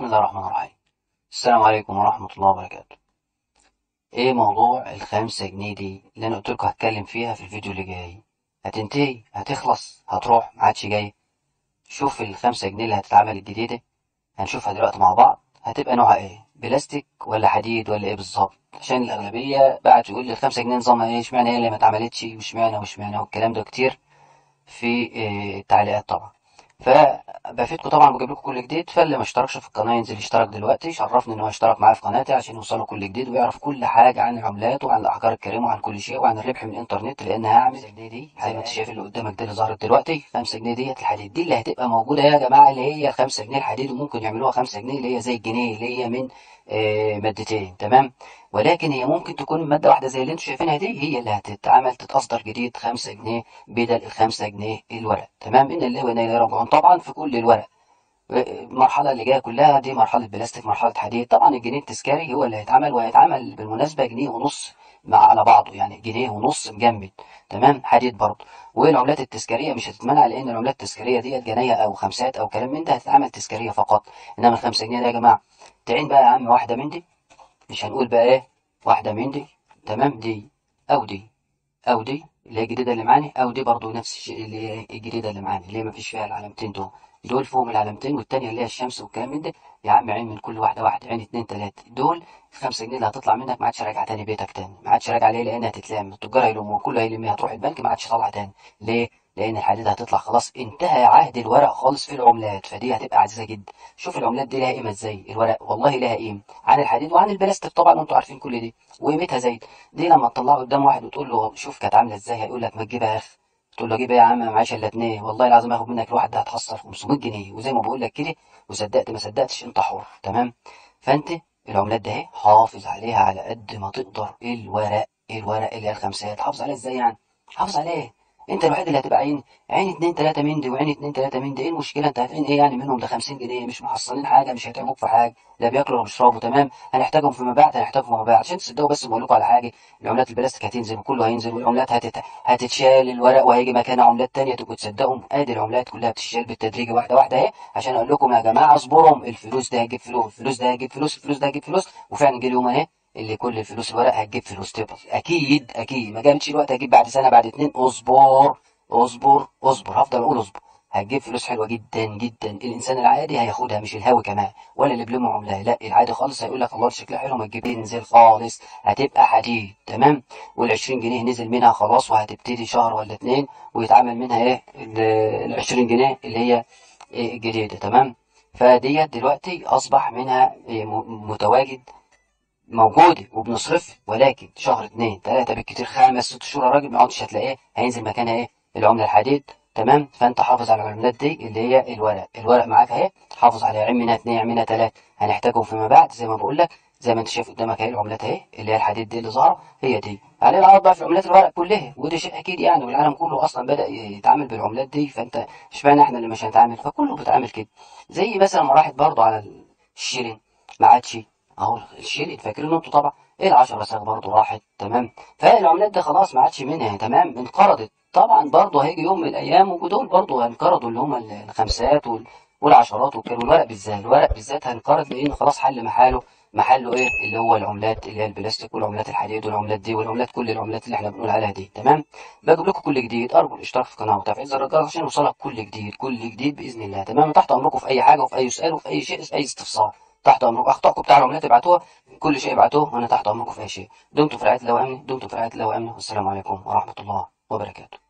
بسم الله الرحمن الرحيم. السلام عليكم ورحمة الله وبركاته. ايه موضوع ال5 جنيه دي اللي انا قلتلكوا هتكلم فيها في الفيديو اللي جاي؟ هتنتهي، هتخلص، هتروح، معادش جاي. شوف ال5 جنيه اللي هتتعمل الجديدة، هنشوفها دلوقتي مع بعض. هتبقى نوعها ايه؟ بلاستيك ولا حديد ولا ايه بالظبط؟ عشان الأغلبية بعد يقول لي ال5 جنيه نظامها ايه، اشمعنى هي اللي ما اتعملتش، واشمعنى والكلام ده كتير في التعليقات طبعا. فبفيدكم طبعا، بجيب لكم كل جديد. فاللي ما اشتركش في القناه ينزل يشترك دلوقتي، شرفني ان هو يشترك معايا في قناتي عشان يوصله كل جديد ويعرف كل حاجه عن العملات وعن الاحجار الكريمه وعن كل شيء وعن الربح من الانترنت. لان هعمل جنيه دي زي ما انت شايف اللي قدامك دي اللي ظهرت دلوقتي، 5 جنيه ديت الحديد دي اللي هتبقى موجوده يا جماعه، اللي هي 5 جنيه الحديد. وممكن يعملوها 5 جنيه اللي هي زي الجنيه اللي هي من مادتين، تمام. ولكن هي ممكن تكون ماده واحده زي اللي انتم شايفينها دي، هي اللي هتتعمل تتصدر جديد 5 جنيه بدل ال5 جنيه الورق، تمام. ان الله وانا اليه راجعون طبعا في كل الورق. المرحله اللي جايه كلها دي مرحله بلاستيك، مرحله حديد. طبعا الجنيه التذكاري هو اللي هيتعمل، وهيتعمل بالمناسبه جنيه ونص مع على بعضه، يعني جنيه ونص مجمد، تمام، حديد برضه. والعملات التذكاريه مش هتتمنع، لان العملات التذكاريه ديت جنيه او خمسات او كلام من ده هتتعمل تذكاريه فقط. انما ال5 جنيه ده يا جماعه تعين بقى يا عم واحده من دي، مش هنقول بقى ايه، واحده من دي، تمام، دي او دي او دي اللي هي الجديده اللي معانا، او دي برضو نفس الشيء اللي هي الجديده اللي معانا، اللي هي مفيش فيها العلامتين دول فيهم العلامتين، والتانية اللي هي الشمس والكلام من ده. يا عم عين من كل واحده واحده، عين اتنين تلاته دول. ال5 جنيه اللي هتطلع منك ما عادش راجعه تاني بيتك تاني، ما عادش راجعه. ليه؟ لانها هتتلام، التجار هيلموها، كله هيلمها، هتروح البنك ما عادش طالعه تاني. ليه؟ لان الحديد هتطلع خلاص، انتهى عهد الورق خالص في العملات، فدي هتبقى عزيزه جدا. شوف العملات دي لها قيمه ازاي، الورق والله لها قيمه عن الحديد وعن البلاستيك طبعا، وانتوا عارفين كل دي وقيمتها زي دي. لما تطلعه قدام واحد وتقول له شوف كانت عامله ازاي، هيقول لك ما تجيبها يا اخي. تقول له اجيب ايه يا عم، معيش الا 2، والله العظيم هاخد منك الواحد ده هتخسر 500 جنيه. وزي ما بقول لك كده، وصدقت ما صدقتش انت حر، تمام. فانت العملات ده اهي حافظ عليها على قد ما تقدر. الورق اللي هي الخمسات حافظ عليها ازاي يعني؟ حافظ عليه. انت الوحيد اللي هتبقى عين اتنين تلاته من دي وعين اتنين تلاته من دي. ايه المشكله؟ انت هتعين ايه يعني منهم؟ ده 50 جنيه، مش محصلين حاجه، مش هيتعبوك في حاجه، لا بياكلوا ولا بيشربوا، تمام. هنحتاجهم فيما بعد، هنحتاجهم فيما بعد. عشان تصدقوا بس بقول لكم على حاجه، العملات البلاستيك هتنزل وكله هينزل، والعملات هتتشال الورق، وهيجي مكانها عملات تانية. تبقوا تصدقوا ادي العملات كلها بتتشال بالتدريج واحده واحده اهي، عشان اقول لكم يا جماعه اصبروا، الفلوس ده هتجيب فلوس، الفلوس ده هتجيب فلوس، الفلوس ده هتجيب فلوس. وفعلا جه اليوم اهي اللي كل الفلوس الورق هتجيب فلوس، تبقى اكيد اكيد. ما جابتش الوقت هتجيب بعد سنه بعد اتنين. اصبر اصبر اصبر، هفضل اقول اصبر. هتجيب فلوس حلوه جدا جدا. الانسان العادي هياخدها، مش الهاوي كمان ولا اللي بلمه عمله، لا العادي خالص هيقول لك الله شكلها حلو، ما تجيب، تنزل خالص، هتبقى حديد، تمام. وال20 جنيه نزل منها خلاص، وهتبتدي شهر ولا اتنين ويتعمل منها ايه ال20 جنيه اللي هي الجديده، تمام. فديت دلوقتي اصبح منها متواجد، موجودة وبنصرف. ولكن شهر اتنين تلاتة بالكتير، 5 6 شهور يا راجل ما عدتش هتلاقيه، هينزل مكانها ايه؟ العملة الحديد، تمام. فانت حافظ على العملات دي اللي هي الورق معاك اهي، حافظ عليها. عين منها اتنين، عين منها تلاتة، هنحتاجهم فيما بعد زي ما بقول لك. زي ما انت شايف قدامك اهي العملات اهي اللي هي الحديد دي اللي ظاهرة، هي دي عليه العوض بقى في عملات الورق كلها. وده شيء اكيد يعني، والعالم كله اصلا بدأ يتعامل بالعملات دي، فانت اشمعنى احنا اللي مش هنتعامل؟ فكله بيتعامل كده. زي مثلا ما راحت برضه على الشيلين، ما عادش اهو الشيل، فاكرين انتوا طبعا. ايه العشرة ساغ برضه راحت، تمام. فالعملات دي خلاص ما عادش منها، تمام، انقرضت. طبعا برضه هيجي يوم من الايام ودول برضه هينقرضوا، اللي هم الخمسات والعشرات وكده. والورق بالذات، الورق بالذات هينقرض، لان خلاص حل محله ايه؟ اللي هو العملات اللي هي البلاستيك والعملات الحديد والعملات دي والعملات، كل العملات اللي احنا بنقول عليها دي، تمام. بجيب لكم كل جديد. ارجو الاشتراك في القناه وتفعيل زر الجرس عشان يوصلك كل جديد، كل جديد باذن الله، تمام. تحت امركم في اي حاجه وفي اي سؤال وفي اي شيء، في اي استفسار. تحت امركم. اخطائكم بتاع العملات ابعتوها، كل شيء ابعتوه وانا تحت امركم في اي شيء. دمتم في رعايه الله وامنه، دمتم في رعايه الله وامنه، والسلام عليكم ورحمه الله وبركاته.